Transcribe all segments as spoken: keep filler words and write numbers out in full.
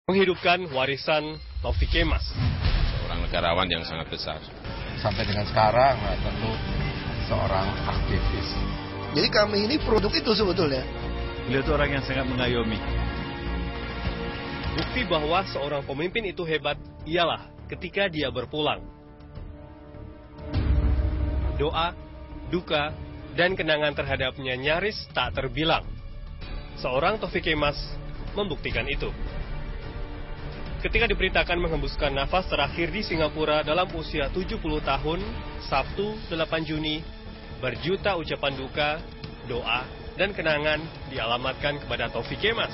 Menghidupkan warisan Taufik Kemas, seorang negarawan yang sangat besar. Sampai dengan sekarang, nah, tentu seorang aktivis. Jadi kami ini produk itu sebetulnya. Beliau itu orang yang sangat mengayomi. Bukti bahwa seorang pemimpin itu hebat ialah ketika dia berpulang. Doa, duka, dan kenangan terhadapnya nyaris tak terbilang. Seorang Taufik Kemas membuktikan itu. Ketika diberitakan menghembuskan nafas terakhir di Singapura dalam usia tujuh puluh tahun, Sabtu delapan Juni, berjuta ucapan duka, doa, dan kenangan dialamatkan kepada Taufik Kemas.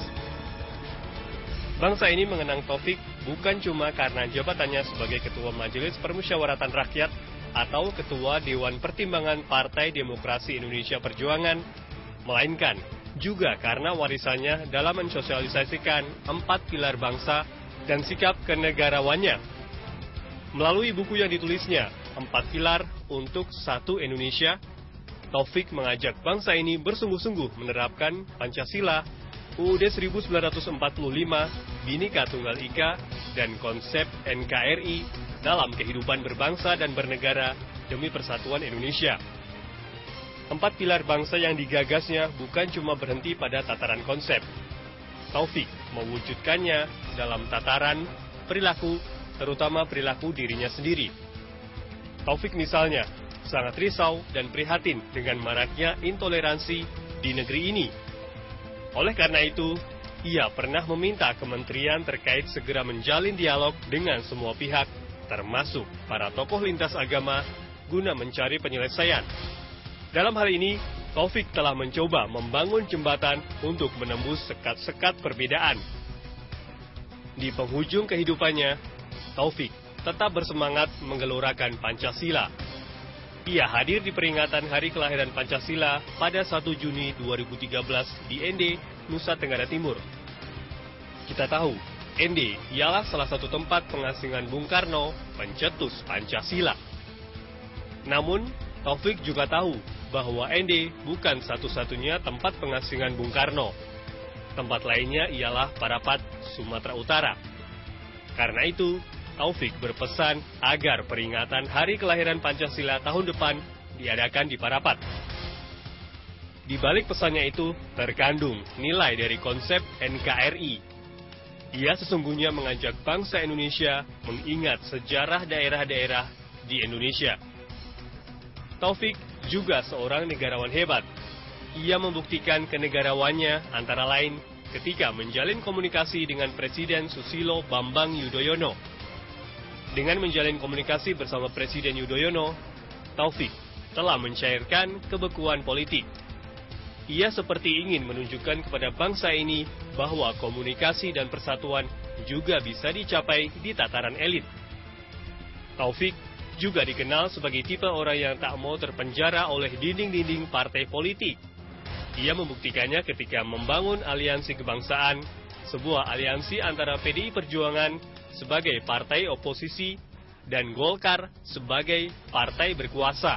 Bangsa ini mengenang Taufik bukan cuma karena jabatannya sebagai Ketua Majelis Permusyawaratan Rakyat atau Ketua Dewan Pertimbangan Partai Demokrasi Indonesia Perjuangan, melainkan juga karena warisannya dalam mensosialisasikan empat pilar bangsa dan sikap kenegarawannya. Melalui buku yang ditulisnya, Empat Pilar untuk Satu Indonesia, Taufik mengajak bangsa ini bersungguh-sungguh menerapkan Pancasila, U U D seribu sembilan ratus empat puluh lima, Bhinneka Tunggal Ika, dan konsep N K R I dalam kehidupan berbangsa dan bernegara demi persatuan Indonesia. Empat pilar bangsa yang digagasnya bukan cuma berhenti pada tataran konsep. Taufik mewujudkannya dalam tataran perilaku, terutama perilaku dirinya sendiri. Taufik misalnya sangat risau dan prihatin dengan maraknya intoleransi di negeri ini. Oleh karena itu, ia pernah meminta kementerian terkait segera menjalin dialog dengan semua pihak, termasuk para tokoh lintas agama, guna mencari penyelesaian. Dalam hal ini, Taufik telah mencoba membangun jembatan untuk menembus sekat-sekat perbedaan. Di penghujung kehidupannya, Taufik tetap bersemangat menggelorakan Pancasila. Ia hadir di peringatan Hari Kelahiran Pancasila pada satu Juni dua ribu tiga belas di N D, Nusa Tenggara Timur. Kita tahu, N D ialah salah satu tempat pengasingan Bung Karno, pencetus Pancasila. Namun, Taufik juga tahu bahwa N D bukan satu-satunya tempat pengasingan Bung Karno. Tempat lainnya ialah Parapat, Sumatera Utara. Karena itu, Taufik berpesan agar peringatan Hari Kelahiran Pancasila tahun depan diadakan di Parapat. Di balik pesannya itu terkandung nilai dari konsep N K R I. Ia sesungguhnya mengajak bangsa Indonesia mengingat sejarah daerah-daerah di Indonesia. Taufik juga seorang negarawan hebat. Ia membuktikan kenegarawannya antara lain ketika menjalin komunikasi dengan Presiden Susilo Bambang Yudhoyono. Dengan menjalin komunikasi bersama Presiden Yudhoyono, Taufik telah mencairkan kebekuan politik. Ia seperti ingin menunjukkan kepada bangsa ini bahwa komunikasi dan persatuan juga bisa dicapai di tataran elit. Taufik juga dikenal sebagai tipe orang yang tak mau terpenjara oleh dinding-dinding partai politik. Ia membuktikannya ketika membangun aliansi kebangsaan, sebuah aliansi antara P D I Perjuangan sebagai partai oposisi dan Golkar sebagai partai berkuasa.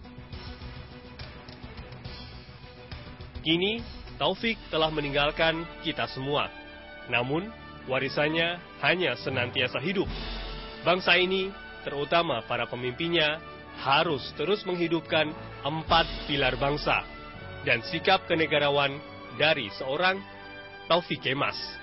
Kini, Taufik telah meninggalkan kita semua. Namun, warisannya hanya senantiasa hidup. Bangsa ini, terutama para pemimpinnya, harus terus menghidupkan empat pilar bangsa dan sikap kenegarawan dari seorang Taufik Kemas.